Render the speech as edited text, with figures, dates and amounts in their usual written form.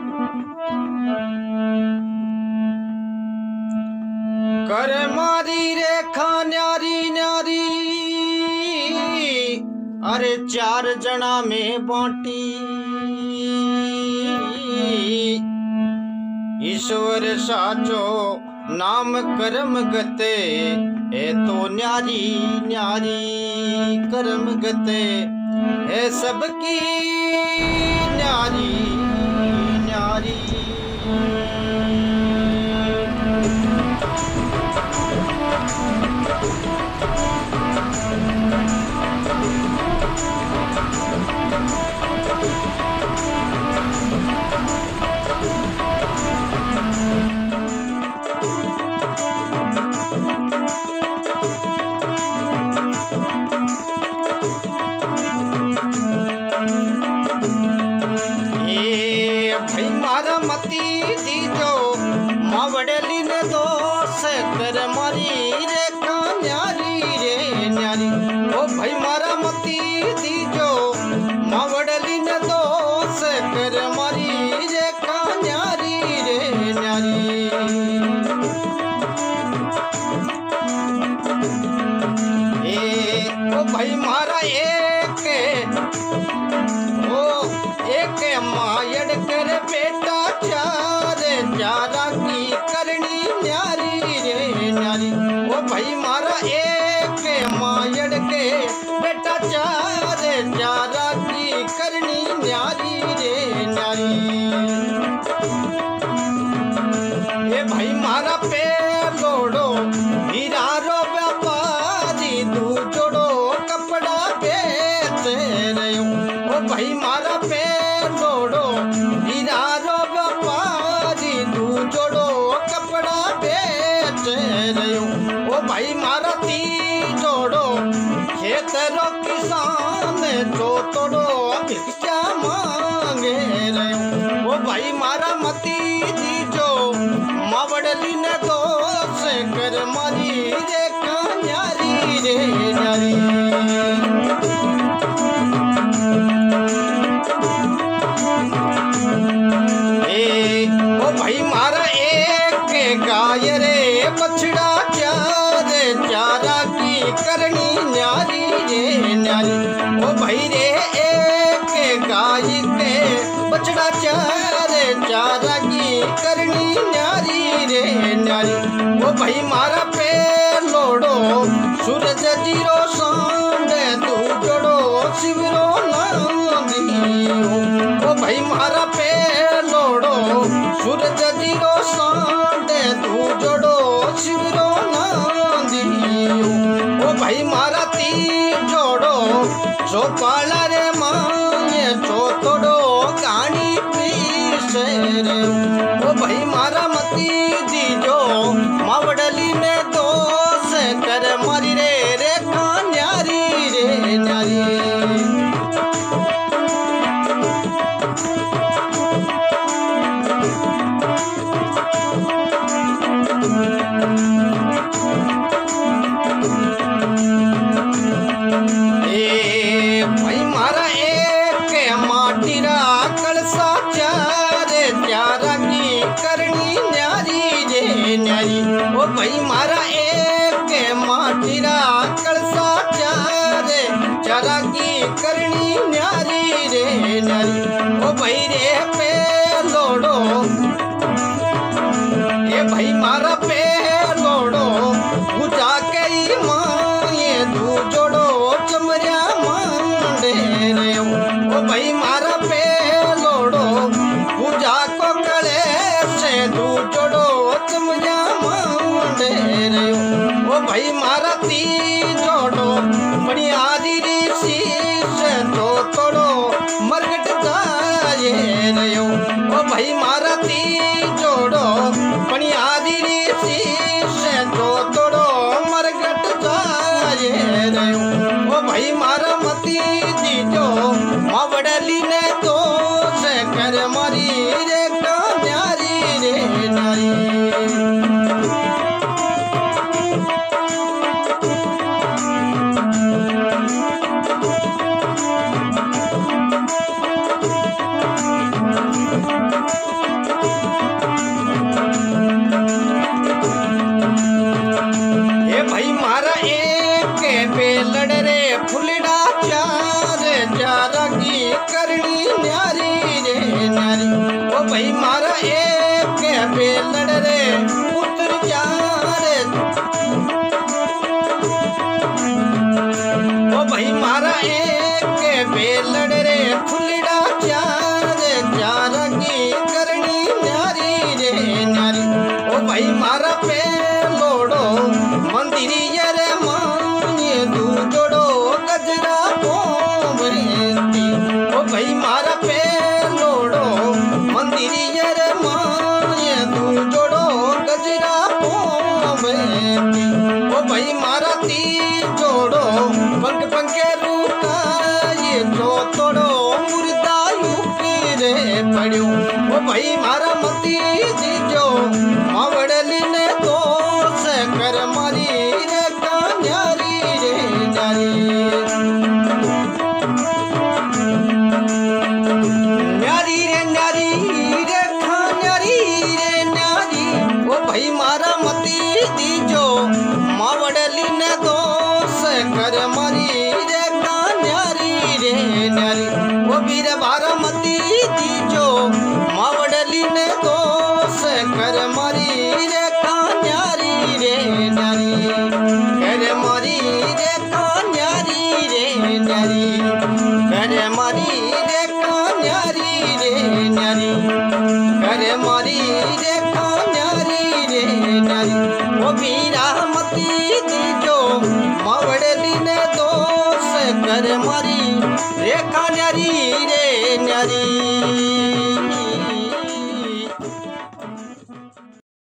कर मारी रेखा न्यारी न्यारी, अरे चार जना में बांटी। ईश्वर साचो नाम कर्म गते, ए तो न्यारी न्यारी कर्म गते, है सबकी न्यारी न्यारी। मावड़ली ने दोष कर मारी रेखा न्यारी रे न्यारी। ओ भाई मारा मती दीजो, मावड़ली ने दोष कर मारी रेखा न्यारी रे न्यारी। ओ भाई मारा एक मायड़ कर बेटा चार चारा की करनी न्यारी रे न्यारी। ओ भाई मारा एक मायड़ के बेटा चार चारा की करनी न्यारी रे न्यारी। ए भाई मारा पैर लोड़ो हीरा रो व्यापारी, दू जोड़ो कपड़ा बेच रहे हो। ओ भाई मारा पैर लोड़ो हीरा रो व्यापारी, दू जोड़ो कपड़ा बेच रहे हो। ओ भाई मारा ती जोड़ो खेत रो किसान, जो तोड़ो भिक्षा मांगे रहे हो। ओ भाई मारा मती दीजो, मावड़ली ने दोष कर मारी रेखा न्यारी रे न्यारी। ओ भाई मारा एक गाय रे बछड़ा चार चारा की करनी न्यारी रे न्यारी। ओ भाई रे एक गाय के बछड़ा चार चारा की करनी न्यारी रे न्यारी। ओ भाई मारा पैर लोड़ो सूरज जीरो सांड, तू जोड़ो शिवरो नाम दियो। ओ भाई मारा पैर लोड़ो सूरज जीरो सांड, तू जोड़ो शिवरो नाम दियो। ओ भाई मारा ती जोड़ो जो पाला रे मांगे, जो तोड़ो गानी पीस रे। ओ भाई मारा मती दीजो, मावड़ली ने दोष कर मारी रे रेखा न्यारी रे न्यारी। भाई मारा एक माटी रा कलसा चार चारा की करनी न्यारी रे न्यारी। ओ भाई मारा एक माटी रा कलसा चार चारा की करनी न्यारी रे न्यारी। ओ भाई रे पे लोड़ो, ए भाई मारा पे लोड़ो पूजा कई माए, दू जोड़ो चमरिया मांडे रे। ओ भाई मारा पे लोड़ो पूजा को कले से, दू जोड़ो चमरिया मांडे रे। ओ भाई मारा ती जोड़ो बड़ी आदि ऋषि से, जो तोड़ो मरगट जाए रे। ओ भाई मारा ती जोड़ो बड़ी आदि ऋषि से, जो तोड़ो मरगट जाए रे। ओ भाई मारा मती दीजो, मावड़ली ने दोष कर मारी रेखा न्यारी रे न्यारी। भाई मारा मती जीजो मावड़ली ने दोष कर मारी रे कान्यारी रे नारी न्यारी रे न्यारी रे खान्यारी रे न्यारी ओ भाई मारा मती जीजो मावड़ली ने दोष कर मारी रे कान्यारी रे नारी ओ वीर बारामती जीजो मावड़ली ने दोष कर मारी रे कान्यारी रे नारी कर मारी रे कान्यारी रे नारी कर मारी रे कान्यारी रे नारी कर मारी रे कान्यारी रे नारी ओ वीरामती जीजो मावड़ली ने दोष कर मारी रे कान्यारी रे नारी।